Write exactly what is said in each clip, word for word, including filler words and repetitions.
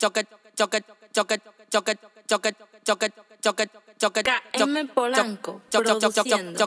choque, choque, choque, choque, choque, choque, choque, choque, M. Polanco, produciendo.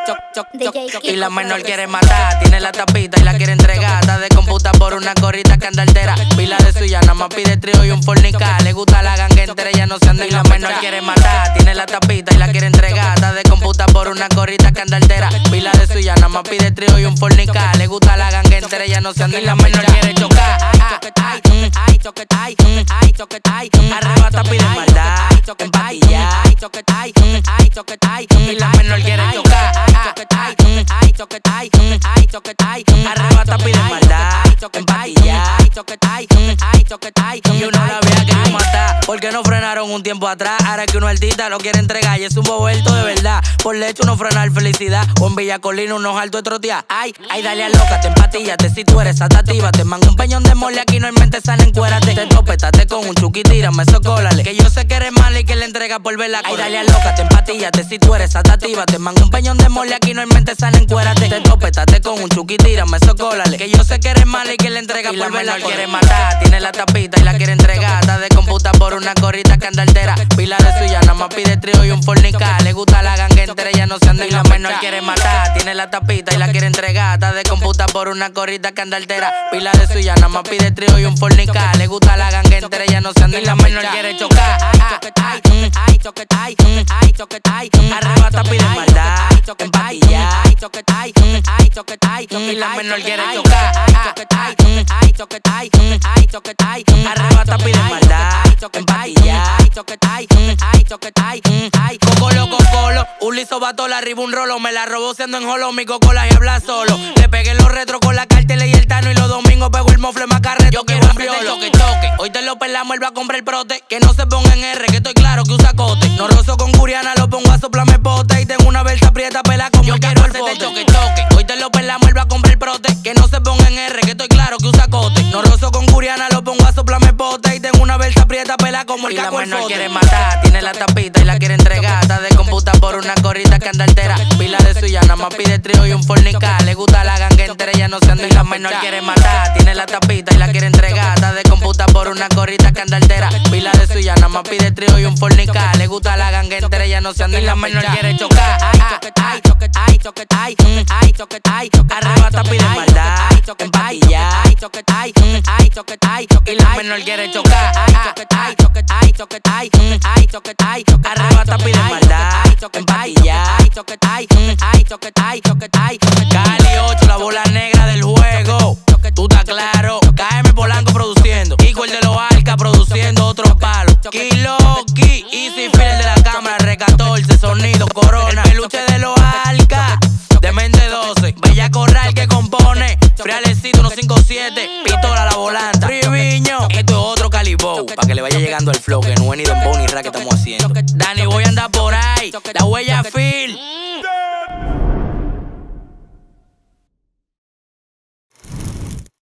Y la menor quiere matar, tiene la tapita y la quiere entregar. Está de computa por una corrita que anda altera. Pila de suya, nada más pide trío y un fornicar. Le gusta la ganga entera, ella no se anda. Y la menor quiere matar, tiene la tapita y la quiere entregar. Está de computa por una corrita que anda altera. Pila de suya, nada más pide trío y un fornicar. Le gusta la ganga entera, ella no se anda. Y la menor quiere chocar. Ay, ay, ay, choque, ay, ay, choque, ay. Arrebata, pide maldad, empatilla. Ay, choque, ay, ay, choque, ay. Y la menor quiere chocar. Ay, ay, ay, choque, ay, ay, choque, ay. Arrebata, pide maldad, empatilla. Ay, choque, ay, ay, choque, ay. Y uno la había querido matar, porque no frenaron un tiempo atrás. Ahora que uno altita lo quiere entregar y es un boberto de verdad. Por lecho uno frenar felicidad, o en Villa Colina unos altos de trotear. Ay, ay, dale a loca, te empatíllate si tú eres atractiva. Te mango un peñón de mole, aquí no hay mente sana, encuérate. Te topetaste con un chuki, tírame, socólale. Que yo sé que eres mala y que le entrega por verla. Ay, dale a loca, te empatíllate si tú eres atractiva. Te mango un peñón de mole, aquí no hay mente sana, encuérate. Te topetaste con un chuki, tírame, socólale. Que yo sé que eres mala y que le entrega por verla. Y la quiere matar, tiene la tapita y la quiere entregar. Está de computa por una corrita que anda altera. Pila de suya, nada más pide trío y un fornicar. Le gusta la ganga entera, ella no se anda. Y la menor quiere matar, tiene la tapita y la quiere entregar. Está de computa por una corrita que anda altera. Pila de suya, nada más pide trío y un fornicar. Le gusta la ganga entera, ella no se anda. Y la menor quiere chocar. Ay, ay, ay, choque, ay, ay, choque, ay. Arrebata, pide maldad, empatilla. Ay, choque, ay, ay, choque, ay. Y la menor quiere chocar. Ay, ay, ay, choque, ay, ay, choque, ay. Arrebata, pide maldad, empatilla. Ay, choque, ay, ay, choque, ay, ay. Cocolo, cocolo, un liso batola, arriba un rolo. Me la robó siendo en holo, mi cocola y habla solo. Le pegué los retros con la cartela y el tano. Y los domingos pego el mofle macarre. Yo quiero un choque, choque. Hoy te lo pelamos, él va a comprar el prote. Que no se ponga en R, que estoy claro que usa cote. No rozo con Guriana, lo pongo a soplarme pote. Y tengo una versa prieta, pela como yo quiero el bote. Choque, choque. Hoy te lo pelamos, él va a comprar el prote. Que no se ponga en R, que estoy claro que usa cote. No rozo con Guriana, lo pongo a soplarme pote. Y tengo una versa prieta, pela como el caco el bote. Y la menor quiere matar, tiene la tapita y la quiere entregar. Está de computa por una corrita que anda altera. Pila de suya, nada más pide trío y un fornicar. Le gusta la ganga entera, ella no se anda. Y la menor quiere matar, tiene la tapita y la quiere entregar. Está de computa por una corrita que anda altera. Pila de suya, nada más pide trío y un fornicar. Le gusta la ganga entera, ella no se anda. Y la menor quiere chocar. Ay, ay, choque, ay, choque, ay, ay, choque, ay. Arrebata, pide maldad, empatilla. Ay, choque, ay, ay, choque, ay. Y la menor quiere chocar. Ay, ay, choque, ay, choque, ay, ay, choque, ay. Arrebata, pide maldad, empatilla. Ay, choque, ay, ay, choque, ay, choque, ay. Cali ocho, la bola negra del juego. Tú estás claro, K M Polanco produciendo. Kiko el de los Alca produciendo otros palos. Kiloki, Easy Fiel de la cámara, R catorce, sonido Corona. El peluche de los Alca, de mente doce. Bella Corral que compone, Frialecito uno cinco siete. Pistola a la volanta, Riviño. Esto es otro Calibou, pa' que le vaya llegando el flow. Que no es ni dembow ni rap que estamos haciendo. Dani, voy a andar por ahí, la huella fina.